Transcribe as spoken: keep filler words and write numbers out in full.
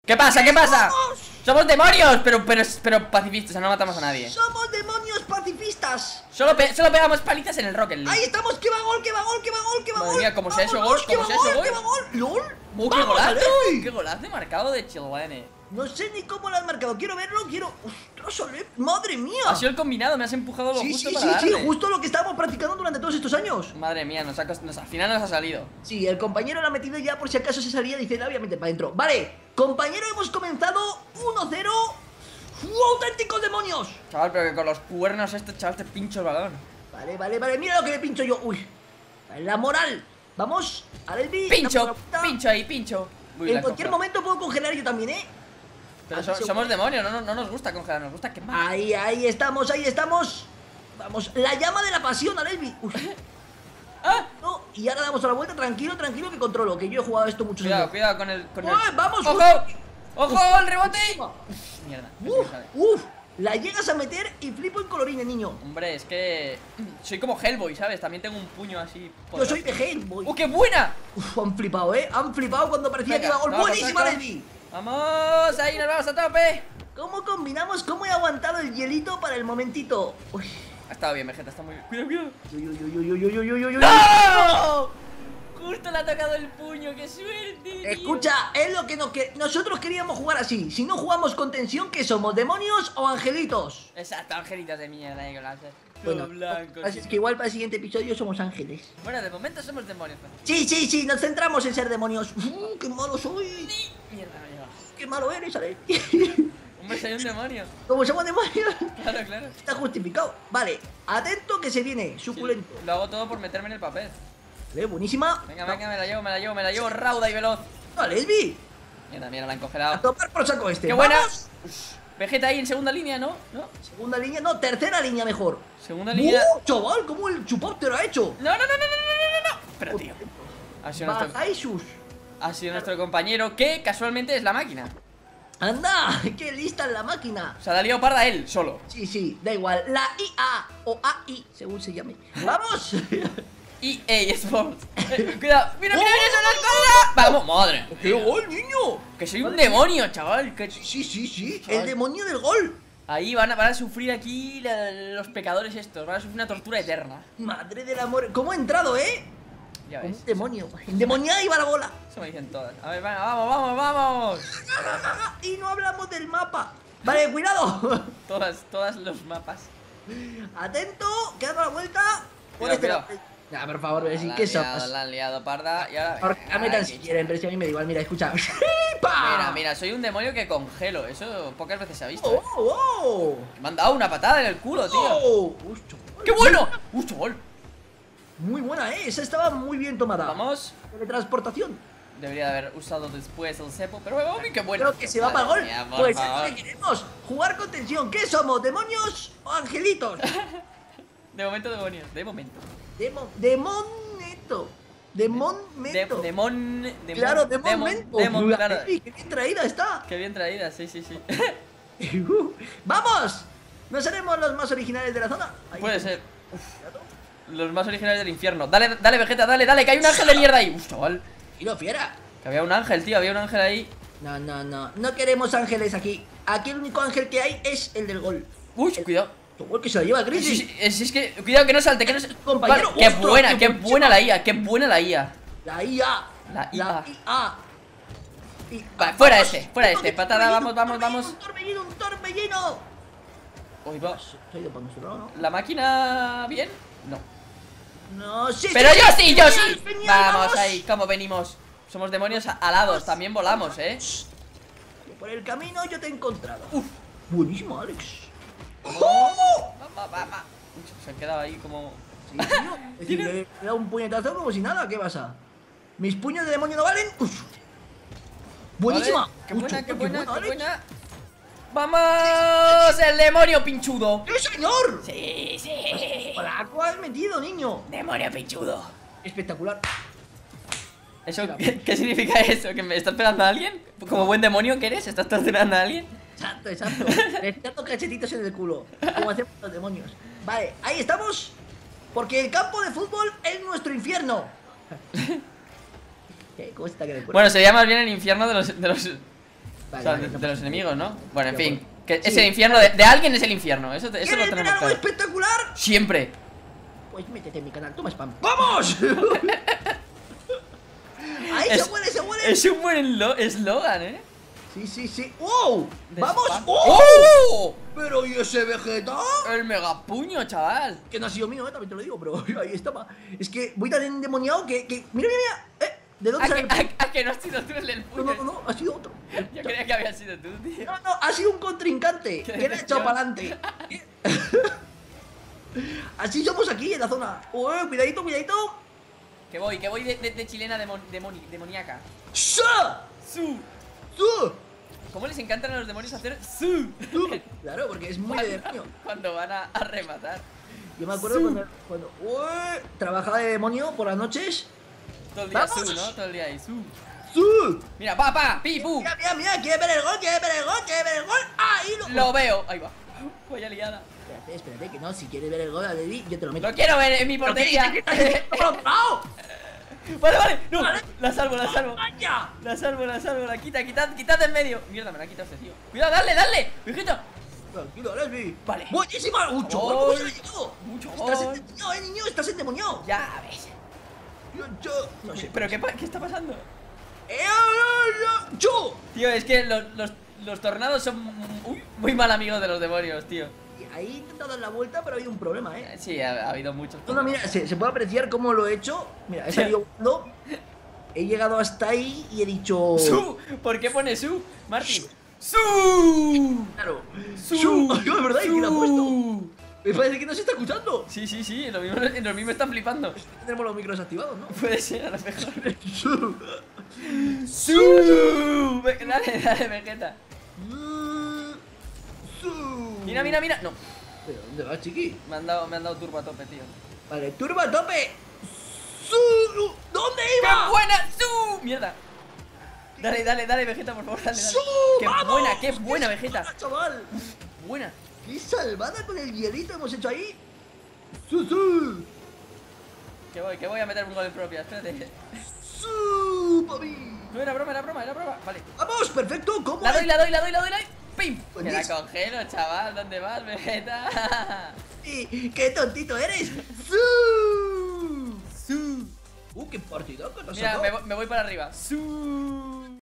¿Qué pasa? ¿Qué pasa? ¡Vamos! Somos demonios, pero, pero, pero pacifistas, o sea, no matamos a nadie. Somos demonios pacifistas. Solo, pe solo pegamos palitas en el Rocket League. Ahí estamos, que va gol, que va gol, que va gol, que va Madre gol. mía, ¿cómo sea eso, Vámonos, gol? que ¿Cómo va sea eso, gol? que va gol. ¡Lol! ¡Uh, qué ¡Vamos, golazo! Alexi! ¡Qué golazo de marcado de Chilwell! No sé ni cómo lo has marcado, quiero verlo, quiero... ¡Ostras, Ale! ¡Madre mía! Ha sido el combinado, me has empujado lo Sí, justo sí, para sí, sí, darle. justo lo que estábamos practicando durante todos estos años. Madre mía, nos ha cost- nos- al final nos ha salido. Sí, el compañero lo ha metido ya por si acaso se salía, dice, obviamente para adentro. Vale, compañero, hemos comenzado uno cero. ¡Uh, auténticos demonios! Chaval, pero que con los cuernos estos, chaval, te pincho el balón. Vale, vale, vale, mira lo que le pincho yo. Uy, la moral. Vamos, Alelvi. Pincho, pincho ahí, pincho. Uy, la En cualquier cojo. momento puedo congelar yo también, ¿eh? Pero Así so- se- somos demonios, no, no, no nos gusta congelar, nos gusta quemar. Ahí, ahí estamos, ahí estamos. Vamos, la llama de la pasión, Alelvi. Uy. ¡Ah! No, y ahora damos a la vuelta, tranquilo, tranquilo, que controlo, que yo he jugado esto muchos Cuidado, años. cuidado con el. Con el... ¡Uy, vamos! ¡Ojo! ¡Ojo! ¡El rebote! Mierda, casi me Uf, sale. uf, la llegas a meter y flipo en colorines, niño. Hombre, es que. Soy como Hellboy, ¿sabes? También tengo un puño así. Yo soy de Hellboy. ¡Uh, qué buena! Uf, han flipado, ¿eh? Han flipado cuando parecía Venga, que iba a gol. vamos, ¡Buenísima, saca. Alelvi! ¡Vamos! ¡Ahí nos vamos a tope! ¿Cómo combinamos? ¿Cómo he aguantado el hielito para el momentito? Uy. Ha estado bien, Vegeta, está muy bien. ¡Cuidado, cuidado! Uy, uy, uy, uy, uy, uy, uy, uy, uy. ¡No! Justo le ha tocado el puño, qué suerte, tío. Escucha, es lo que, nos que nosotros queríamos jugar así. Si no jugamos con tensión, ¿qué somos? ¿Demonios o angelitos? Exacto, angelitos de mierda, eh, con Bueno, todo blanco. así es que igual para el siguiente episodio somos ángeles. Bueno, de momento somos demonios. pues. Sí, sí, sí, nos centramos en ser demonios. Uh, ¡Qué malo soy! Mierda, no llega. ¡Qué malo eres, Ale! Hombre, soy un demonio. Como somos demonios, Claro, claro. está justificado. Vale, atento que se viene, suculento. Sí, lo hago todo por meterme en el papel. Vale, buenísima. Venga, venga, me la llevo, me la llevo, me la llevo rauda y veloz. Vale, Elvi. Mierda, mierda, la han A congelado. tomar por saco este. ¡Qué buena! ¡Vamos! Vegeta ahí en segunda línea, ¿no? ¿No? Segunda línea, no, tercera línea mejor. Segunda línea. ¡Uh, chaval! ¿Cómo el chupóptero ha hecho? No, no, no, no, no, no, no, no. Pero, tío. Ha sido, nuestro, Baja Jesús. ha sido nuestro compañero que casualmente es la máquina. ¡Anda! ¡Qué lista en la máquina! O sea, la liado parda él, solo. Sí, sí, da igual. La I A o A I, según se llame. ¡Vamos! E A Sports. Eh, cuidado. Mira, mira, mira, son las cosas. Vamos, madre. ¡Qué gol, niño! Que soy un demonio, chaval. Que... Sí, sí, sí. Chaval. El demonio del gol. Ahí van a, van a sufrir aquí la- los pecadores estos. Van a sufrir una tortura eterna. Madre del amor. ¿Cómo ha entrado, eh? Ya Como ves. un demonio. Endemoniada iba la bola. Eso me dicen todas. A ver, venga, vamos, vamos, vamos. Y no hablamos del mapa. Vale, cuidado. Todas, todas los mapas. Atento, que ha dado la vuelta. Por Cuidado, este cuidado. lado. Ya, por favor, voy a decir La que han liado, somos. la han liado parda. Y ahora. Ahora, la metan Aquí. si quieren, pero si a mí me da igual. Mira, escucha. Mira, mira, soy un demonio que congelo. Eso pocas veces se ha visto. ¡Oh, ¿eh? oh! Me han dado una patada en el culo, tío. ¡Oh! Uy, chaval. ¡Qué bueno! ¡Uh, chaval! Muy buena, eh. Esa estaba muy bien tomada. Vamos. Teletransportación. Debería de haber usado después el cepo, pero uy, qué bueno. Creo que se va para el gol. Madre mía, por Pues es favor. lo que queremos. Jugar con tensión. ¿Qué somos? ¿Demonios o angelitos? De momento, demonios. De momento. Demo, demoneto. Demonmeto. De, demon, demon. Claro, demon, demonmento. demon, claro. Uy, qué bien traída está. Qué bien traída, sí, sí, sí. ¡Vamos! ¿No seremos los más originales de la zona? Ahí Puede está. ser. Los más originales del infierno. Dale, dale, Vegeta, dale, dale, que hay un ángel de mierda ahí. Uf, chaval. Y lo fiera. Que había un ángel, tío, había un ángel ahí. No, no, no. No queremos ángeles aquí. Aquí el único ángel que hay es el del gol. Uy, cuidado. El que se lo lleva a Sí, Crisis. sí, es, es que, cuidado que no salte, que no salte. Compañero, Vale, qué ostras, buena, qué qué buenísima. buena la I A, qué buena la I A. La I A. La I A. I A. Y- Vale, fuera ¡Vamos! este, fuera este, Un patada, vamos, torbellino, vamos, Un torbellino, un torbellino. Uy, va. Se ha ido para nuestro lado, ¿no? ¿La máquina bien? No. No, sí, Pero sí, yo sí, yo genial, sí. genial, Vamos ahí, ¿cómo venimos? Somos demonios alados, también volamos, ¿eh? Por el camino yo te he encontrado. Uf. Buenísimo, Alex. ¡Oh! Va, va, va. Uy, se han quedado ahí como... Sí, tío. Es decir, le he dado un puñetazo como si nada. ¿Qué pasa? ¿Mis puños de demonio no valen? Uf. Buenísima. Vale, qué Uf, buena, qué qué buena, buena, qué Alex. buena. ¡Vamos! ¡El demonio pinchudo! ¡Sí, señor! Sí, sí. ¡Flaco has metido, niño! Demonio pinchudo. Espectacular. ¿Eso qué, qué significa eso? ¿Que me estás pegando a alguien? ¿Como buen demonio que eres? ¿Estás torturando a alguien? Exacto, exacto. Le estoy dando cachetitos en el culo. Como hacemos los demonios. Vale, ahí estamos. Porque el campo de fútbol es nuestro infierno. ¿Qué? ¿Cómo está que de Bueno, sería más bien el infierno de los, de los, Vale, O sea, vale, de, no de los pasa enemigos, ¿no? Bueno, en De fin. acuerdo. Que Sí. es el infierno de, de alguien es el infierno. Eso, eso lo ¿Quieres ver tenemos algo claro. espectacular? Siempre. Pues métete en mi canal, toma spam. ¡Vamos! Ahí Es- se muere, se muere. Es un buen lo- eslogan, ¿eh? Sí, sí, sí. ¡Wow! De ¡Vamos! spam. ¡Oh! ¡Oh! Pero ¿y ese Vegeta? El megapuño, chaval. Que no ha sido mío, eh, también te lo digo, pero ahí estaba. Es que voy tan endemoniado que, que... Mira, mira, mira. ¿Eh? ¿De dónde ¿A sale que, el... a- a que no has sido tú el del No, puño? no, no, no, ha sido otro. Yo creía que había sido tú, tío. No, no, ha sido un contrincante Qué que le ha echado decepción. para adelante. Así somos aquí en la zona. Uy, cuidadito, cuidadito. Que voy, que voy de, de- de chilena demon- demoni- demoníaca. ¡Sa! Su. ¡Su! ¿Cómo les encantan a los demonios hacer su? ¡Su! Claro, porque es muy de Cuando, demonio. cuando van a, a rematar. Yo me acuerdo Su. cuando, cuando uy, trabajaba de demonio por las noches. Todo el día ¡Vamos! su, ¿no? Todo el día ahí, su. ¡Su! Mira, pa, pa, pi, pu. Mira, mira, mira, quiere ver el gol, quiere ver el gol, quiere ver el gol. ¡Ahí lo! Lo veo. Ahí va. Vaya liada. Espérate, espérate, que no, si quieres ver el gol a David, yo te lo meto. Lo quiero ver en mi ¿Pero qué portería. dices? ¿Qué estás diciendo? ¡No! Vale, vale. No. Vale. La salvo, la salvo. ¡Vaya! La salvo, la salvo. La quita, quitad, quitad de en medio. Mierda, me la ha quitado este tío. Cuidado, dale, dale. Viejito. Tranquilo, Lesbi. Vale. ¡Buenísima! ¡Mucho Gol. gol! ¿Cómo se le llegó? Mucho Estás gol. endemoniado, eh, niño, estás endemoniado. Ya ves. Yo, yo, no sé. ¿Pero qué, pa- qué está pasando? ¡Eh, eh, eh, ¡Yo! Tío, es que los, los, los tornados son uy, muy mal amigos de los demonios, tío. Ahí he intentado dar la vuelta, pero ha habido un problema, ¿eh? Sí, ha, ha habido muchos. No, no, mira, se, se puede apreciar cómo lo he hecho. Mira, he salido volando, he llegado hasta ahí y he dicho... ¡Su! ¿Por qué pone su? Martín. ¡Su! Claro. ¡Su! Su. Ay, es verdad, ¿y quién lo ha puesto? ¡Su! Me parece que no se está escuchando. Sí, sí, sí, los mismos, los mismos están flipando. Tenemos los micros activados, ¿no? Puede ser, a lo mejor. Su. ¡Su! Ve- Dale, dale, Vegeta. Su. Mira, mira, mira. No, ¿Pero dónde vas, chiqui? me han dado, me han dado turbo a tope, tío. Vale, turbo a tope. Su. ¿Dónde ¡Qué iba? buena! ¡Su! ¡Mierda! Dale, dale, dale, Vegeta, por favor, dale, dale. ¡Su! ¡Qué ¡Vamos! buena, qué buena, Vegeta! salvada, chaval! Buena. ¡Qué salvada con el hielito hemos hecho ahí! ¡Su, su! Que voy, que voy a meter un gol propio, espérate. ¡Su, papi! No era broma, era broma, era broma. Vale. ¡Vamos! ¡Perfecto! ¿Cómo La doy, es? la doy, la doy, la doy, la doy. ¡Pim! Pues Me la listo. congelo, chaval. ¿Dónde vas, Vegeta? Y- ¡Qué tontito eres! ¡Su! ¡Su! ¡Uh, qué partida que te has Mira, sacado! me, voy- me voy para arriba. ¡Su!